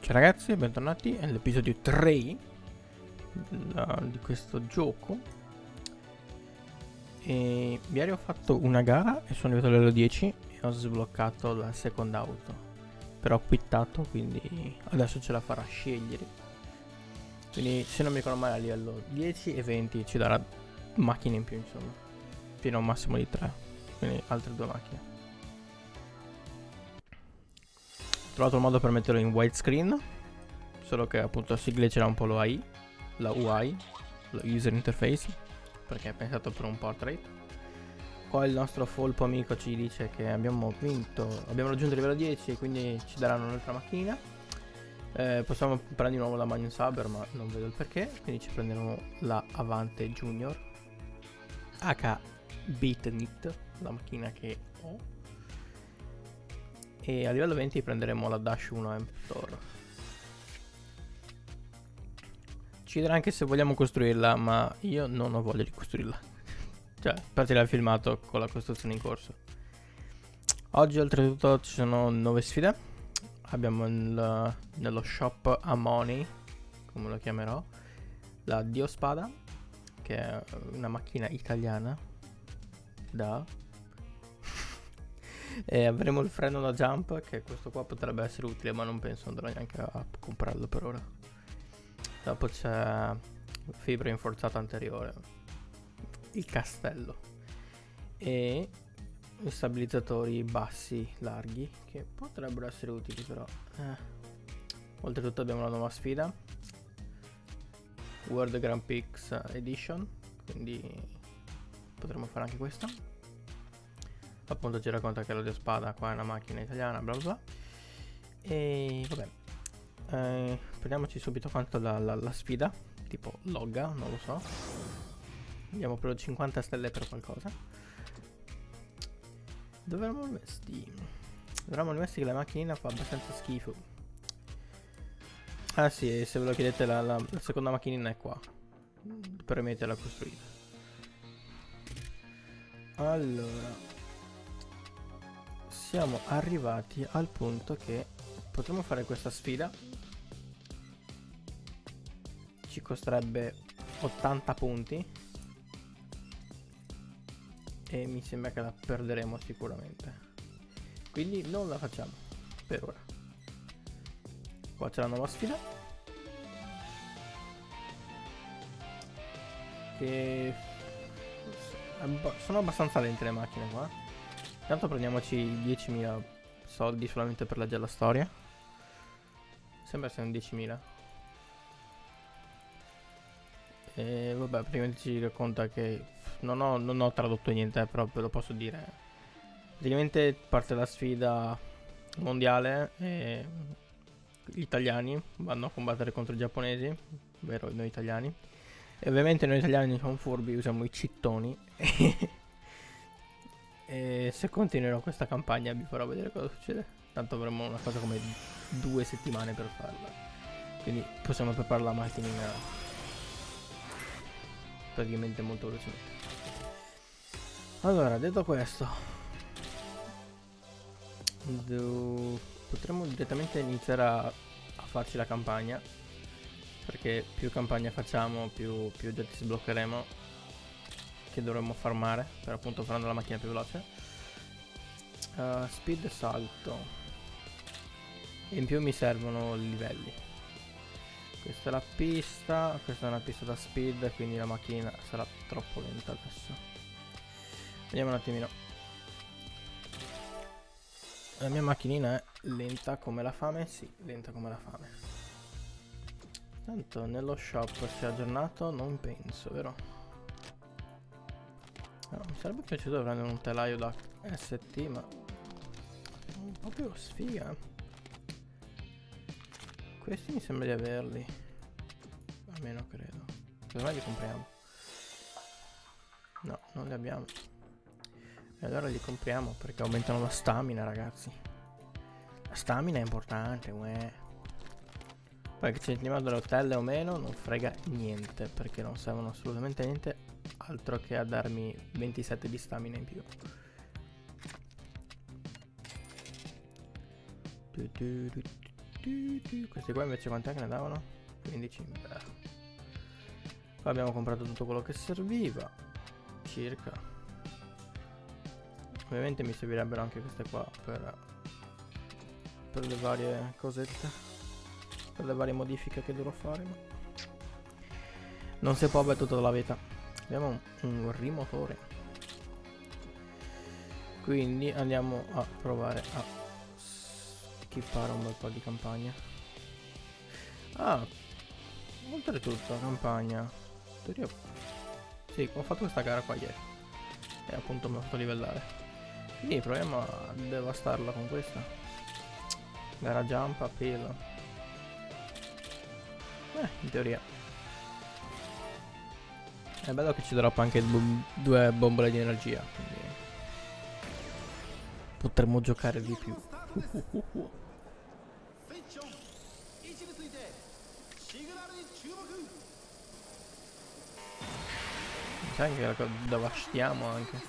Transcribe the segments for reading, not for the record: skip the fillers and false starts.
Ciao ragazzi, bentornati all'episodio 3 di questo gioco. E ieri ho fatto una gara e sono arrivato a livello 10 e ho sbloccato la seconda auto. Però ho quittato, quindi adesso ce la farà scegliere. Quindi se non mi ricordo male a livello 10 e 20 ci darà macchine in più, insomma. Fino a un massimo di 3, quindi altre 2 macchine. Ho trovato il modo per metterlo in widescreen, solo che appunto si glitcherà un po' la UI, lo user interface, perché è pensato per un portrait. Qua il nostro folpo amico ci dice che abbiamo raggiunto il livello 10 e quindi ci daranno un'altra macchina. Possiamo prendere di nuovo la Magnum Saber, ma non vedo il perché, quindi ci prenderemo la Avante Junior H Beatnit, la macchina che ho. E a livello 20 prenderemo la Dash 1 Emptor. Ci dirà anche se vogliamo costruirla, ma io non ho voglia di costruirla. Cioè, partire il filmato con la costruzione in corso. Oggi oltretutto ci sono 9 sfide. Abbiamo nello shop Amoni, come lo chiamerò, la Diospada, che è una macchina italiana da... E avremo il freno da jump, che questo qua potrebbe essere utile, ma non penso andrò neanche a comprarlo per ora. Dopo c'è fibra rinforzata anteriore, il castello e gli stabilizzatori bassi larghi, che potrebbero essere utili però. Oltretutto abbiamo la nuova sfida, World Grand Prix Edition, quindi potremmo fare anche questa. Appunto ci racconta che la Diospada qua è una macchina italiana, bla bla bla. E vabbè, prendiamoci subito quanto la sfida, tipo logga, non lo so. Andiamo per 50 stelle per qualcosa. Dove eravamo messi? Eravamo messi che la macchinina fa abbastanza schifo. Ah sì, se ve lo chiedete la seconda macchinina è qua. Premete la costruita. Allora, siamo arrivati al punto che potremmo fare questa sfida. Ci costerebbe 80 punti e mi sembra che la perderemo sicuramente, quindi non la facciamo per ora. Qua c'è la nuova sfida, che sono abbastanza lente le macchine qua. Intanto prendiamoci 10.000 soldi solamente per leggere la storia. Sembra siano 10.000. E vabbè, praticamente ci racconta che non ho tradotto niente, però ve lo posso dire. Praticamente parte la sfida mondiale e gli italiani vanno a combattere contro i giapponesi, ovvero noi italiani. E ovviamente noi italiani siamo furbi, usiamo i cittoni. E se continuerò questa campagna vi farò vedere cosa succede. Tanto avremo una cosa come 2 settimane per farla, quindi possiamo preparare la macchina praticamente molto velocemente. Allora, detto questo, potremmo direttamente iniziare a farci la campagna, perché più campagna facciamo più oggetti sbloccheremo, che dovremmo farmare per appunto fare la macchina più veloce. Speed e salto, e in più mi servono livelli. Questa è la pista, questa è una pista da speed, quindi la macchina sarà troppo lenta adesso. Vediamo un attimino. La mia macchinina è lenta come la fame? Sì, lenta come la fame. Tanto nello shop si è aggiornato? Non penso, vero? No, mi sarebbe piaciuto prendere un telaio da ST, ma un po' più sfiga. Questi mi sembra di averli, almeno credo. Cosa li compriamo? No, non li abbiamo. E allora li compriamo perché aumentano la stamina, ragazzi. La stamina è importante, uè. Poi che ci sentiamo dalle stelle o meno non frega niente, perché non servono assolutamente niente altro che a darmi 27 di stamina in più. Questi qua invece quant'è che ne davano? 15. Beh. Qua abbiamo comprato tutto quello che serviva. Circa. Ovviamente mi servirebbero anche queste qua per le varie cosette, per le varie modifiche che dovrò fare, ma non si può avere tutta la vita. Abbiamo un rimotore, quindi andiamo a provare a skippare un bel po' di campagna. Ah, oltretutto campagna, sì, ho fatto questa gara qua ieri e appunto mi ho fatto livellare, quindi proviamo a devastarla con questa gara jump a pelo. In teoria è bello che ci droppa anche due bombole di energia, quindi potremmo giocare di più. Sai che lo devastiamo anche.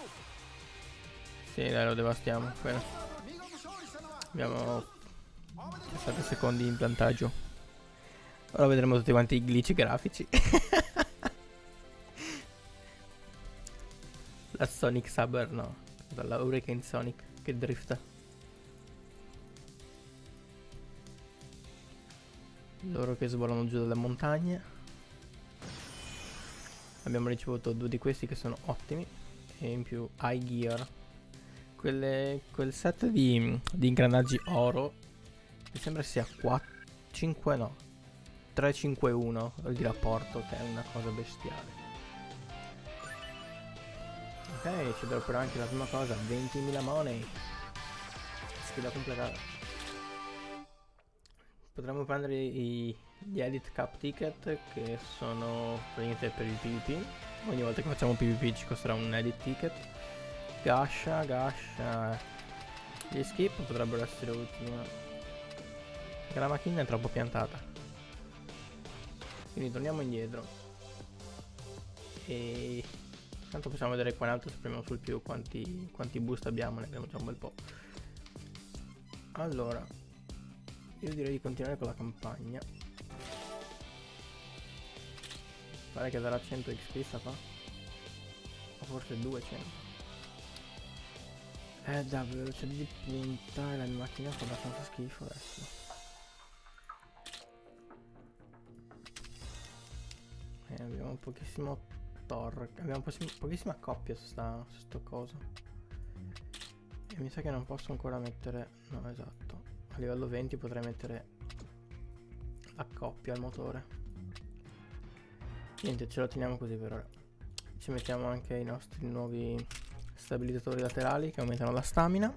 Sì, dai, lo devastiamo. Bene. Abbiamo 7 secondi in vantaggio. Ora vedremo tutti quanti i glitch grafici. La Sonic Saber, no. La Hurricane Sonic che drifta. Loro che svolano giù dalle montagne. Abbiamo ricevuto 2 di questi che sono ottimi. E in più High Gear. Quel set di ingranaggi oro mi sembra sia 5 no 3-5-1 di rapporto, che è una cosa bestiale. Ok, ci dropperà anche la prima cosa, 20.000 money. Sfida completata. Potremmo prendere gli Edit Cup Ticket, che sono praticamente per il PvP. Ogni volta che facciamo PvP ci costerà un Edit Ticket. Gascia. Gli skip potrebbero essere utili, ma la macchina è troppo piantata. Quindi torniamo indietro. E tanto possiamo vedere qua in alto, se premiamo sul più quanti boost abbiamo, ne abbiamo già un bel po'. Allora, io direi di continuare con la campagna. Pare che darà 100 XP sta qua. O forse 200. Da velocità di punta e la mia macchina fa abbastanza schifo adesso. Abbiamo un pochissimo torque, abbiamo pochissima coppia su sto coso. E mi sa che non posso ancora mettere, no esatto, a livello 20 potrei mettere la coppia al motore. Niente, ce lo teniamo così per ora. Ci mettiamo anche i nostri nuovi stabilizzatori laterali che aumentano la stamina.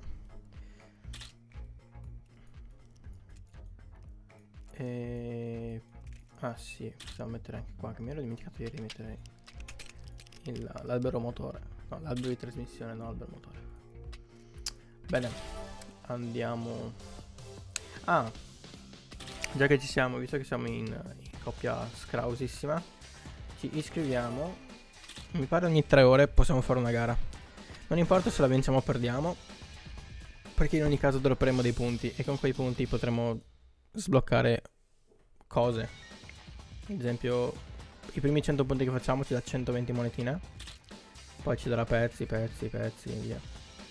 E ah sì, possiamo mettere anche qua, che mi ero dimenticato ieri di mettere l'albero motore. No, l'albero di trasmissione, no, l'albero motore. Bene, andiamo. Ah, già che ci siamo, visto che siamo in coppia scrausissima, ci iscriviamo. Mi pare ogni 3 ore possiamo fare una gara. Non importa se la vinciamo o perdiamo, perché in ogni caso dropperemo dei punti e con quei punti potremo sbloccare cose. Ad esempio, i primi 100 punti che facciamo ci dà 120 monetine, poi ci darà pezzi e via.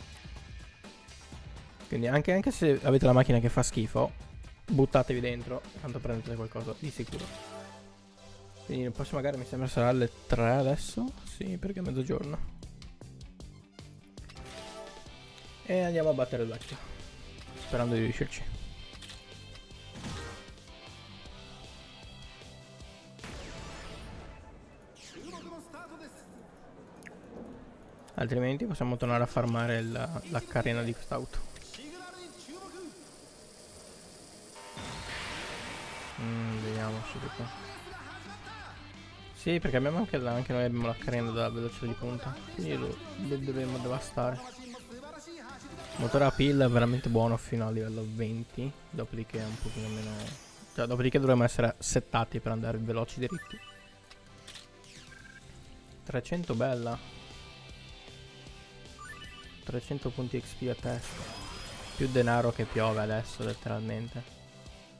Quindi anche se avete la macchina che fa schifo, buttatevi dentro, tanto prendete qualcosa di sicuro. Quindi la prossima gara mi sembra sarà alle 3 adesso. Sì, perché è mezzogiorno. E andiamo a battere il vecchio, sperando di riuscirci. Altrimenti possiamo tornare a farmare la carena di quest'auto. Vediamoci di qua. Sì, perché abbiamo anche noi abbiamo la carena della velocità di punta, quindi lo dovremmo devastare. Motore a pilla è veramente buono fino a livello 20, dopodiché è un pochino meno, cioè dopodiché dovremmo essere settati per andare veloci diritti. 300 bella. 300 punti XP a testa. Più denaro che piove adesso letteralmente.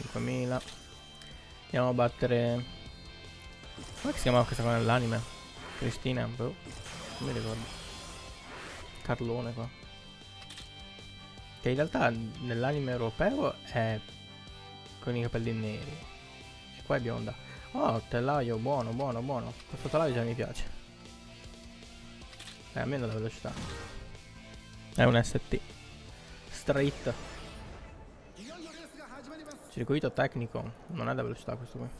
5000. Andiamo a battere... Come si chiamava questa qua nell'anime? Cristina? Boh. Non mi ricordo. Carlone qua. Che in realtà nell'anime europeo è con i capelli neri. E qua è bionda. Oh, telaio, buono, buono, buono. Questo telaio già mi piace. Almeno la velocità. È un ST. Straight. Circuito tecnico. Non è da velocità questo qui.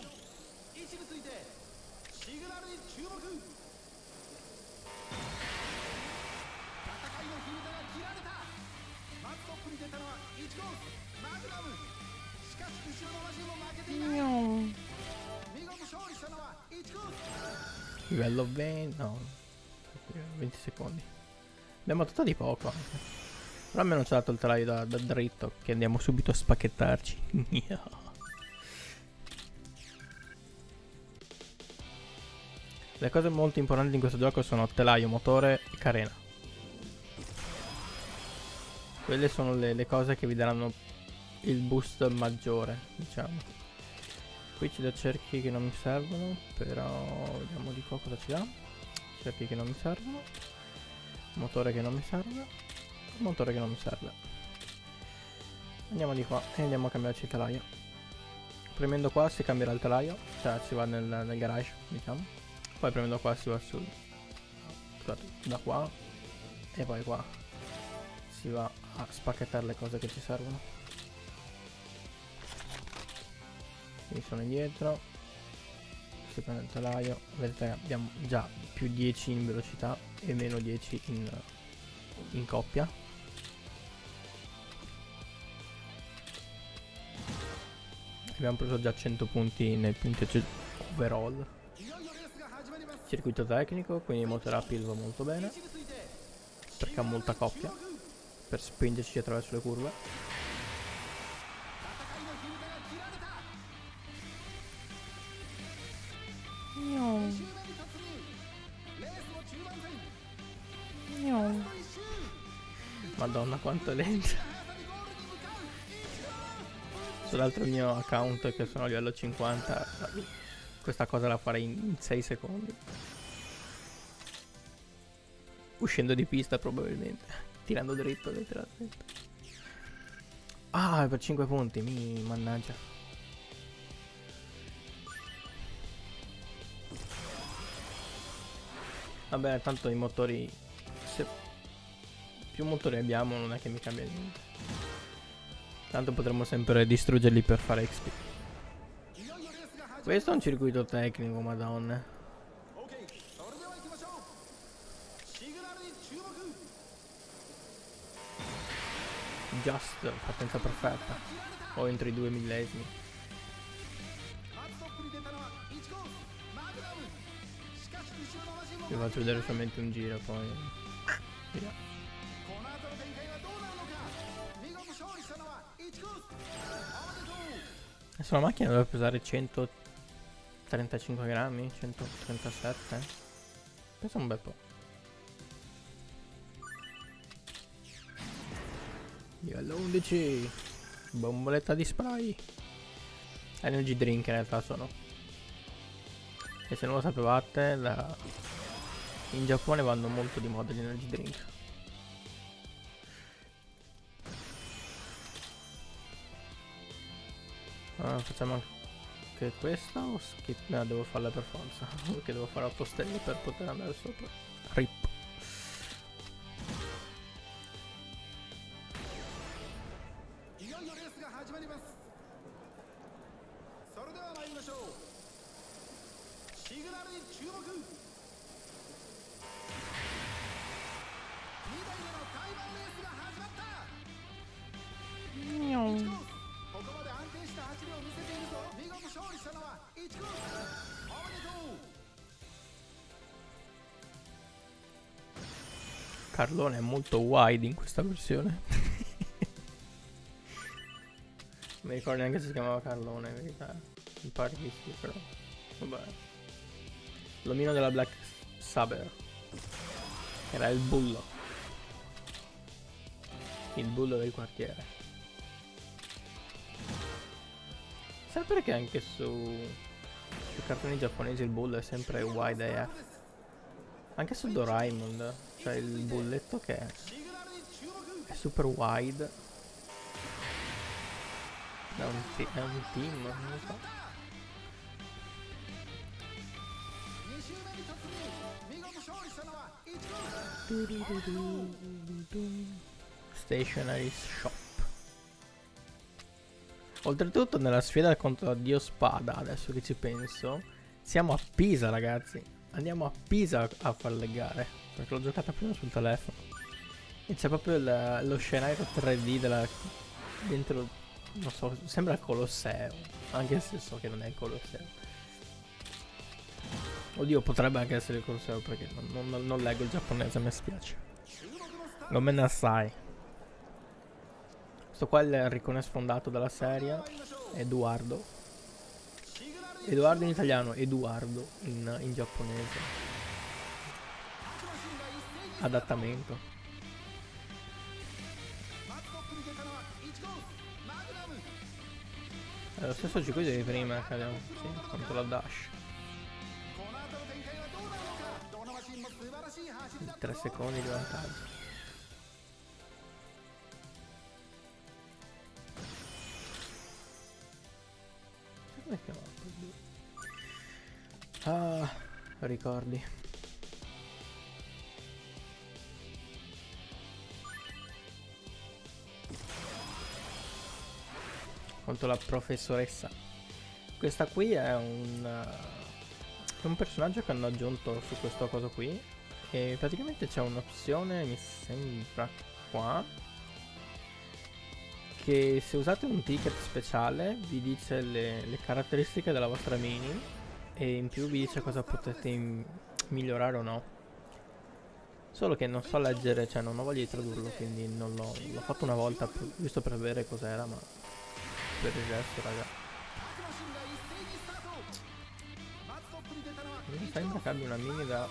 Livello 20. No. 20 secondi. Abbiamo dato di poco anche. Però almeno ci ha dato il telaio da dritto. Che andiamo subito a spacchettarci. Le cose molto importanti in questo gioco sono telaio, motore e carena. Quelle sono le cose che vi daranno il boost maggiore, diciamo. Qui ci dà cerchi che non mi servono, però vediamo di qua cosa ci dà. Cerchi che non mi servono. Motore che non mi serve. Motore che non mi serve. Andiamo di qua e andiamo a cambiarci il telaio. Premendo qua si cambierà il telaio, cioè si va nel garage, diciamo. Poi premendo qua si va sul... Scusate, da qua. E poi qua si va a spacchettare le cose che ci servono. Quindi sono indietro. Si prende il telaio. Vedete abbiamo già più 10 in velocità e meno 10 in coppia. Abbiamo preso già 100 punti nel punteggio overall. Circuito tecnico, quindi il motore uphill va molto bene perché ha molta coppia per spingerci attraverso le curve. Madonna quanto è lenta. Sull'altro mio account che sono a livello 50 questa cosa la farei in 6 secondi. Uscendo di pista probabilmente. Tirando dritto letteralmente. Ah, per 5 punti, mannaggia. Vabbè, tanto i motori... Se più motori abbiamo non è che mi cambia niente. Tanto potremmo sempre distruggerli per fare XP. Questo è un circuito tecnico, madonna. Just, partenza perfetta. O entro i 2 millesimi. Vi faccio vedere solamente un giro, poi... via. Adesso la macchina dovrebbe pesare 135 grammi, 137. Pesa un bel po'. Livello 11. Bomboletta di spray. Energy drink in realtà sono. E se non lo sapevate, in Giappone vanno molto di moda gli energy drink. Facciamo anche questa o skip? No, devo farla per forza. Perché devo fare 8 stelle per poter andare sopra. Rip. Carlone è molto wide in questa versione. Non mi ricordo neanche se si chiamava Carlone in verità. Mi pare che sì, però vabbè. L'omino della Black Saber. Era il bullo. Il bullo del quartiere. Sai perché anche sui cartoni giapponesi il bullo è sempre wide AF? Anche su Doraemon c'è il bulletto che è super wide. È un team, non lo so. Stationery Shop. Oltretutto nella sfida contro Dio Spada, adesso che ci penso, siamo a Pisa ragazzi. Andiamo a Pisa a fare le gare, perché l'ho giocata prima sul telefono. E c'è proprio lo scenario 3D dentro, non so, sembra il Colosseo, anche se so che non è il Colosseo. Oddio, potrebbe anche essere il Colosseo perché non leggo il giapponese, mi spiace. Non me ne assai. Questo qua è il ricone sfondato della serie, Edoardo. Edoardo in italiano, Edoardo in giapponese. Adattamento. È lo stesso G2 di prima, cadiamo, sì, contro la Dash. 3 secondi di vantaggio. Come chiamato? Ah, ricordi. Contro la professoressa. Questa qui è un personaggio che hanno aggiunto su questo coso qui. E praticamente c'è un'opzione, mi sembra qua, che se usate un ticket speciale vi dice le caratteristiche della vostra mini e in più vi dice cosa potete migliorare o no. Solo che non so leggere, cioè non ho voglia di tradurlo, quindi non l'ho fatto una volta giusto per vedere cos'era, ma per il resto raga mi sembra che abbia una mini da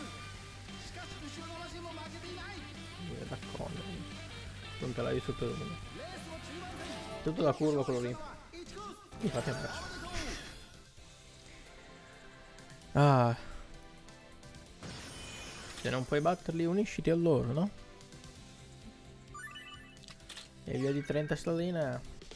Connery, un telaio super 1, tutto da curva quello lì, infatti ha perso. Ah, se non puoi batterli unisciti a loro, no? E via di 30 stelline.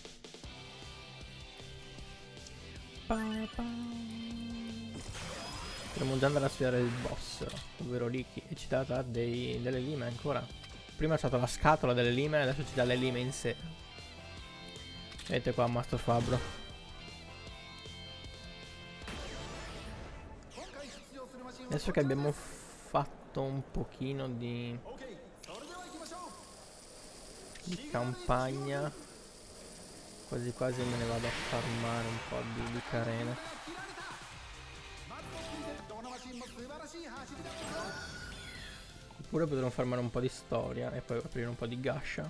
Potremmo già andare a sfidare il boss, ovvero Ricky, e ci dà delle lime ancora. Prima c'è stata la scatola delle lime, adesso ci dà le lime in sé. Vedete qua Master Fabbro. Adesso che abbiamo fatto un pochino di campagna, quasi quasi me ne vado a farmare un po' di carene. Oppure potremmo farmare un po' di storia e poi aprire un po' di gascia.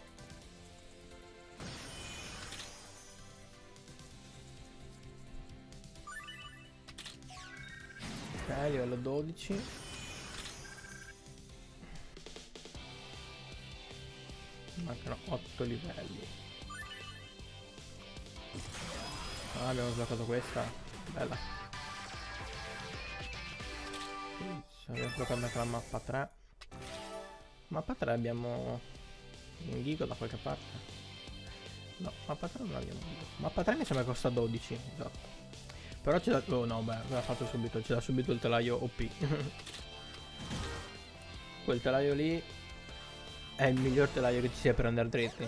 Ok, livello 12. Mancano 8 livelli. Ah, abbiamo sbloccato questa. Bella. Abbiamo sbloccato anche la mappa 3. Mappa 3 abbiamo un giga da qualche parte. No, mappa 3 non abbiamo un giga. Mappa 3 mi sembra che costa 12, esatto. Però ci dà... Oh no, beh, me l'ha fatto subito, ci dà subito il telaio OP. Quel telaio lì è il miglior telaio che ci sia per andare dritti.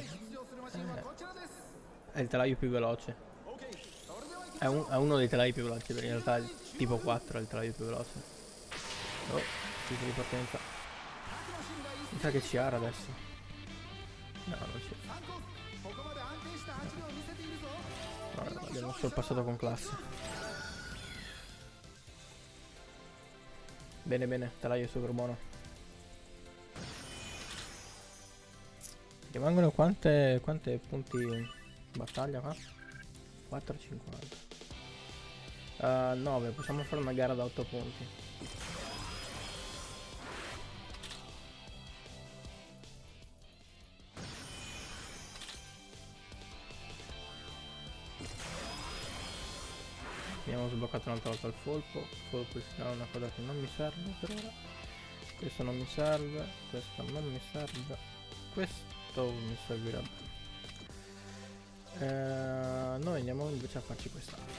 È il telaio più veloce. È uno dei telai più veloci, perché in realtà il tipo 4 è il telaio più veloce. Oh, tipo di partenza. Mi sa che ci ara adesso. No, non c'è. No, l'abbiamo sorpassato con classe. Bene, bene, telaio super buono. Rimangono quante punti battaglia qua? 4,50. 9, possiamo fare una gara da 8 punti. Abbiamo sbloccato un'altra volta il folpo. Folpo si dà una cosa che non mi serve per ora. Questo non mi serve. Questo non mi serve. Questo mi servirebbe. Noi andiamo invece a farci quest'altro.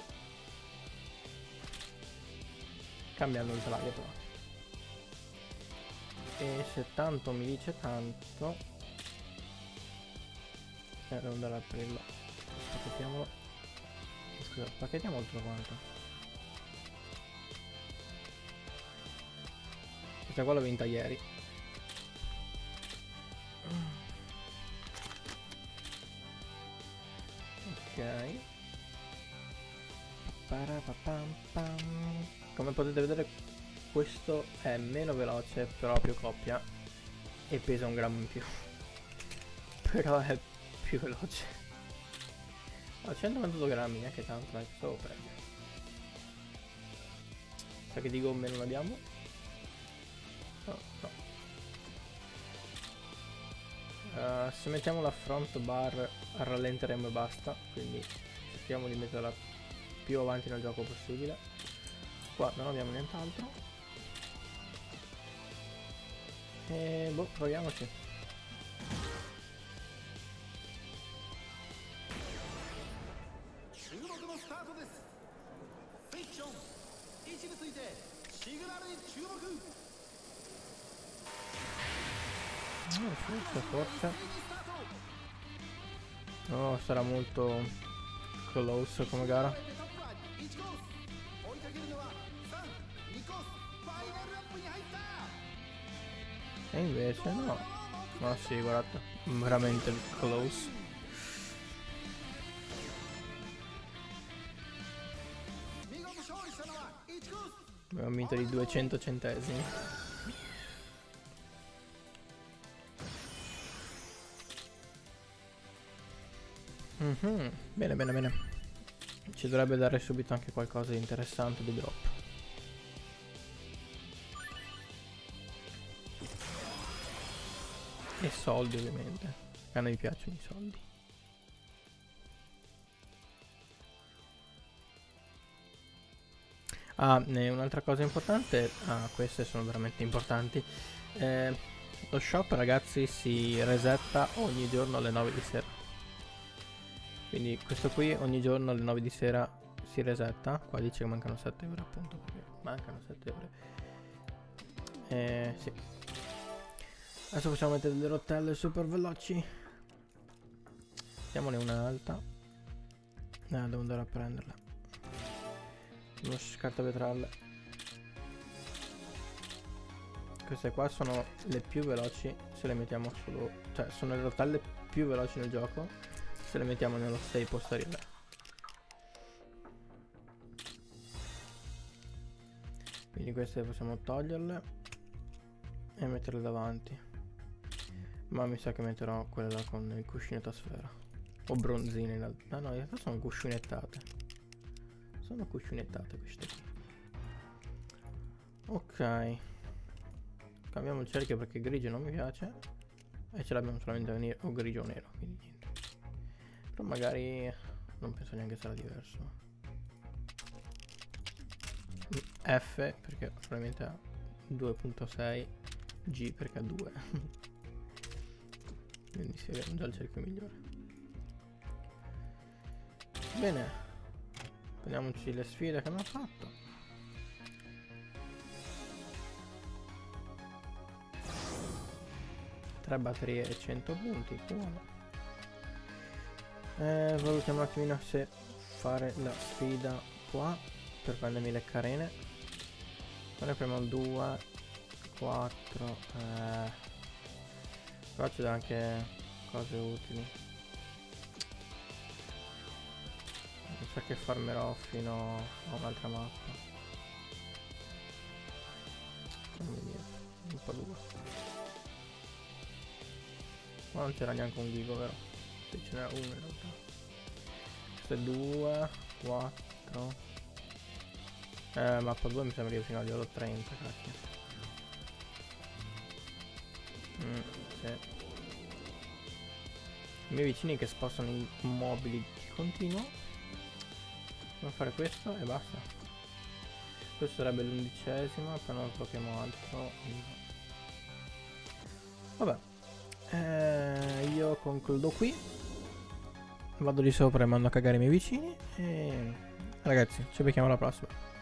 Cambiando il telaio però. E se tanto mi dice tanto, devo andare a aprirlo. Pacchettiamolo. Scusa, pacchettiamo tutto quanto. Questa qua l'ho vinta ieri. Ok. Come potete vedere, questo è meno veloce, però più coppia, e pesa 1 grammo in più. Però è più veloce. Ho 192 grammi, neanche tanto, dai, solo prendo. Sa che di gomme non abbiamo? No, no. Se mettiamo la front bar rallenteremo e basta, quindi cerchiamo di metterla più avanti nel gioco possibile. Qua non abbiamo nient'altro. E boh, proviamoci. Forse. Oh, sarà molto close come gara. E invece no. Ma sì, guardate, veramente close. Abbiamo vinto di 200 centesimi. Bene, bene, bene. Ci dovrebbe dare subito anche qualcosa di interessante di drop. E soldi ovviamente. A noi piacciono i soldi. Un'altra cosa importante. Queste sono veramente importanti. Lo shop, ragazzi, si resetta ogni giorno alle 9 di sera. Quindi questo qui ogni giorno alle 9 di sera si resetta. Qua dice che mancano 7 ore, appunto, perché mancano 7 ore. Sì. Adesso possiamo mettere delle rotelle super veloci. Diamone una alta. Devo andare a prenderla. Uno scartavetrelle. Queste qua sono le più veloci se le mettiamo solo. Cioè sono le rotelle più veloci nel gioco se le mettiamo nello stay posteriore. Quindi queste possiamo toglierle e metterle davanti. Ma mi sa che metterò quella con il cuscinetto a sfera. O bronzine in realtà. No, in realtà sono cuscinettate. Sono cuscinettate queste qui. Ok. Cambiamo il cerchio perché grigio non mi piace. E ce l'abbiamo solamente nero, o grigio o nero, quindi niente. Però magari non penso neanche sarà diverso. F perché probabilmente ha 2.6, G perché ha 2. Quindi sì, abbiamo già il cerchio migliore. Bene, prendiamoci le sfide che abbiamo fatto. Tre batterie e 100 punti, buono. Valutiamo un attimino se fare la sfida qua per prendermi le carene. Qua ne prendiamo 2, 4. Qua ci dà anche cose utili. Mi sa che farmerò fino a un'altra mappa. Un po' duro. Ma non c'era neanche un vivo, vero? Sì, ce n'era uno in realtà. Queste 2, 4. Mappa 2 mi sembra che fino a livello 30, cacchio. Sì. I miei vicini che spostano i mobili di continuo. Possiamo fare questo e basta. Questo sarebbe l'11º, appena non troviamo altro. Vabbè, io concludo qui. Vado di sopra e mando a cagare i miei vicini. E ragazzi, ci becchiamo alla prossima.